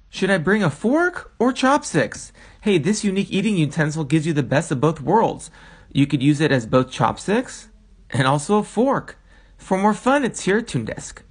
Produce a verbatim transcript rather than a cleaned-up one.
Should I bring a fork or chopsticks? Hey, this unique eating utensil gives you the best of both worlds. You could use it as both chopsticks and also a fork. For more fun, it's here at Toon Desk.